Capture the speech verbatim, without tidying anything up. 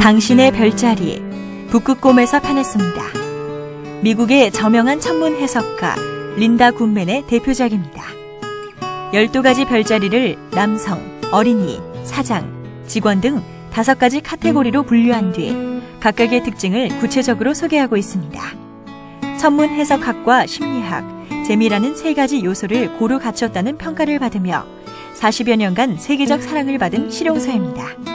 당신의 별자리, 북극곰에서 편했습니다. 미국의 저명한 천문 해석가 린다 굿맨의 대표작입니다. 열두 가지 별자리를 남성, 어린이, 사장, 직원 등 다섯 가지 카테고리로 분류한 뒤 각각의 특징을 구체적으로 소개하고 있습니다. 천문 해석학과 심리학, 재미라는 세 가지 요소를 고루 갖췄다는 평가를 받으며 사십여 년간 세계적 사랑을 받은 실용서입니다.